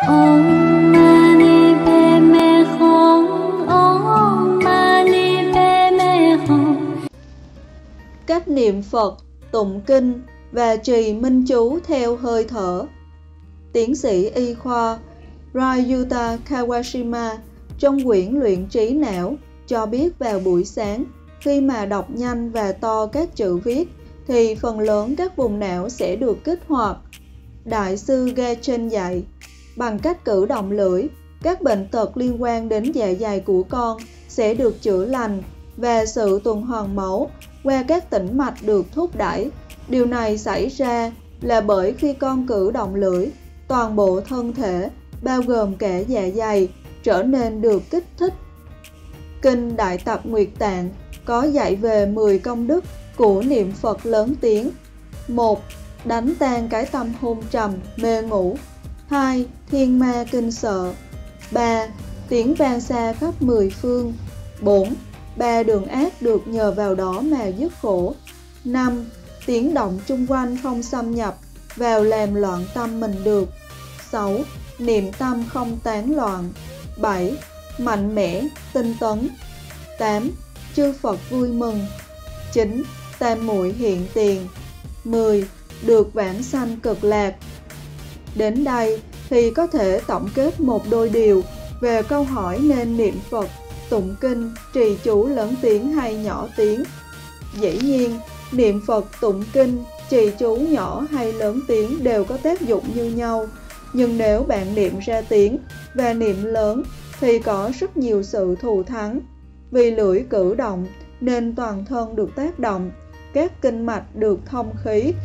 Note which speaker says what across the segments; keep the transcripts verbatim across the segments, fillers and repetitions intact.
Speaker 1: Om Mani Padme Hum. Om Mani Padme Hum.
Speaker 2: Cách niệm Phật, tụng kinh và trì minh chú theo hơi thở. Tiến sĩ y khoa Ryuta Kawashima trong quyển Luyện trí não cho biết vào buổi sáng, khi mà đọc nhanh và to các chữ viết thì phần lớn các vùng não sẽ được kích hoạt. Đại sư Gachen dạy, bằng cách cử động lưỡi, các bệnh tật liên quan đến dạ dày của con sẽ được chữa lành và sự tuần hoàn máu qua các tĩnh mạch được thúc đẩy. Điều này xảy ra là bởi khi con cử động lưỡi, toàn bộ thân thể, bao gồm cả dạ dày, trở nên được kích thích. Kinh Đại Tập Nguyệt Tạng có dạy về mười công đức của niệm Phật lớn tiếng. một. Đánh tan cái tâm hôn trầm, mê ngủ. hai. Thiên ma kinh sợ. ba. Tiếng vang xa khắp mười phương. bốn. Ba đường ác được nhờ vào đó mà dứt khổ. năm. Tiếng động chung quanh không xâm nhập vào làm loạn tâm mình được. sáu. Niệm tâm không tán loạn. bảy. Mạnh mẽ, tinh tấn. tám. Chư Phật vui mừng. chín. Tam muội hiện tiền. mười. Được vãng sanh cực lạc. Đến đây thì có thể tổng kết một đôi điều về câu hỏi nên niệm Phật, tụng kinh, trì chú lớn tiếng hay nhỏ tiếng. Dĩ nhiên, niệm Phật, tụng kinh, trì chú nhỏ hay lớn tiếng đều có tác dụng như nhau. Nhưng nếu bạn niệm ra tiếng và niệm lớn thì có rất nhiều sự thù thắng. Vì lưỡi cử động nên toàn thân được tác động, các kinh mạch được thông khí.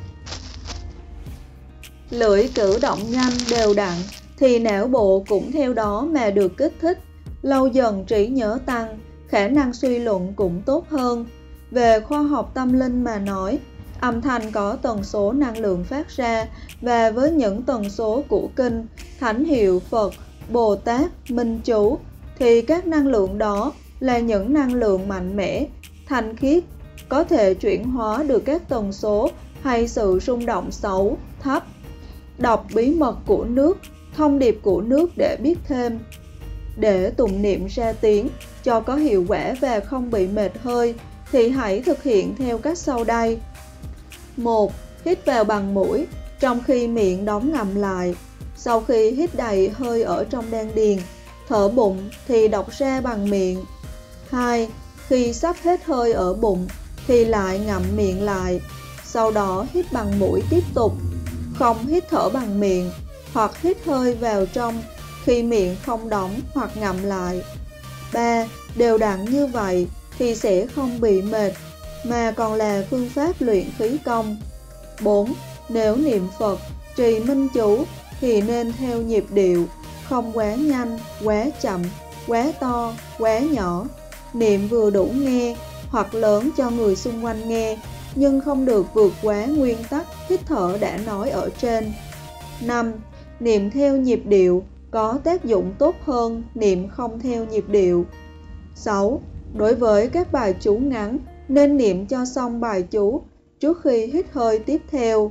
Speaker 2: Lưỡi cử động nhanh đều đặn thì não bộ cũng theo đó mà được kích thích. Lâu dần trí nhớ tăng, khả năng suy luận cũng tốt hơn. Về khoa học tâm linh mà nói, âm thanh có tần số năng lượng phát ra, và với những tần số của kinh, thánh hiệu Phật, Bồ Tát, minh chú thì các năng lượng đó là những năng lượng mạnh mẽ, thanh khiết, có thể chuyển hóa được các tần số hay sự rung động xấu, thấp. Đọc bí mật của nước, thông điệp của nước để biết thêm. Để tụng niệm ra tiếng cho có hiệu quả và không bị mệt hơi thì hãy thực hiện theo cách sau đây. một. Hít vào bằng mũi, trong khi miệng đóng ngậm lại. Sau khi hít đầy hơi ở trong đan điền, thở bụng thì đọc ra bằng miệng. hai. Khi sắp hết hơi ở bụng thì lại ngậm miệng lại. Sau đó hít bằng mũi tiếp tục, không hít thở bằng miệng, hoặc hít hơi vào trong khi miệng không đóng hoặc ngậm lại. ba. Đều đặn như vậy thì sẽ không bị mệt, mà còn là phương pháp luyện khí công. bốn. Nếu niệm Phật, trì minh chú thì nên theo nhịp điệu, không quá nhanh, quá chậm, quá to, quá nhỏ. Niệm vừa đủ nghe hoặc lớn cho người xung quanh nghe, nhưng không được vượt quá nguyên tắc hít thở đã nói ở trên. năm. Niệm theo nhịp điệu có tác dụng tốt hơn niệm không theo nhịp điệu. sáu. Đối với các bài chú ngắn, nên niệm cho xong bài chú trước khi hít hơi tiếp theo.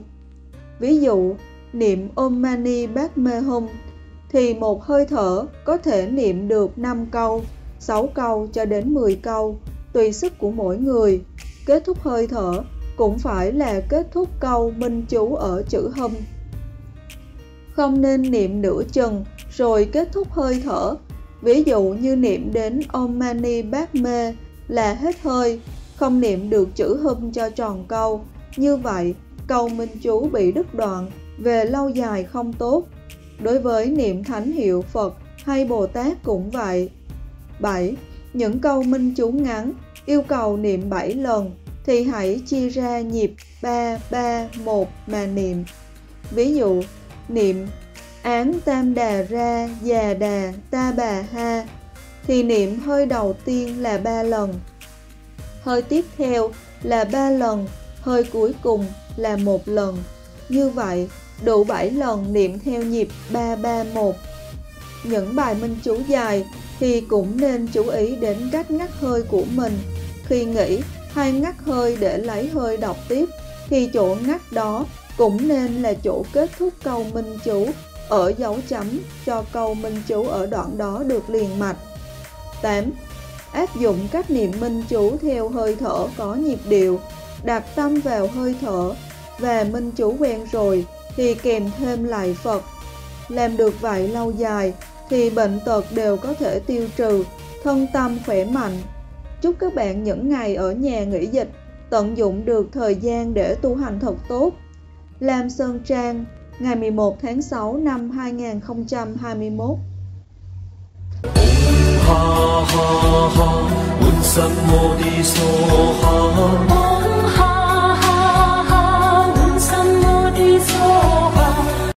Speaker 2: Ví dụ, niệm Om Mani Padme Hum thì một hơi thở có thể niệm được năm câu, sáu câu cho đến mười câu, tùy sức của mỗi người. Kết thúc hơi thở cũng phải là kết thúc câu minh chú ở chữ Hum. Không nên niệm nửa chừng rồi kết thúc hơi thở. Ví dụ như niệm đến Om Mani Padme là hết hơi, không niệm được chữ Hum cho tròn câu. Như vậy, câu minh chú bị đứt đoạn, về lâu dài không tốt. Đối với niệm thánh hiệu Phật hay Bồ Tát cũng vậy. bảy. Những câu minh chú ngắn yêu cầu niệm bảy lần thì hãy chia ra nhịp ba ba một mà niệm. Ví dụ, niệm Án Tam Đà Ra Già Đà Ta Bà Ha thì niệm hơi đầu tiên là ba lần, hơi tiếp theo là ba lần, hơi cuối cùng là một lần. Như vậy, đủ bảy lần niệm theo nhịp ba ba một. Những bài minh chú dài thì cũng nên chú ý đến cách ngắt hơi của mình. Khi nghỉ hay ngắt hơi để lấy hơi đọc tiếp thì chỗ ngắt đó cũng nên là chỗ kết thúc câu minh chú. ở dấu chấm cho câu minh chú ở đoạn đó được liền mạch. tám. Áp dụng cách niệm minh chú theo hơi thở có nhịp điệu, đặt tâm vào hơi thở và minh chú quen rồi thì kèm thêm lạy Phật. Làm được vậy lâu dài thì bệnh tật đều có thể tiêu trừ, thân tâm khỏe mạnh. Chúc các bạn những ngày ở nhà nghỉ dịch tận dụng được thời gian để tu hành thật tốt. Lam Sơn Trang, ngày mười một tháng sáu năm hai nghìn không trăm hai mươi mốt.
Speaker 3: Ha ha ha, 滿心我的梭哈。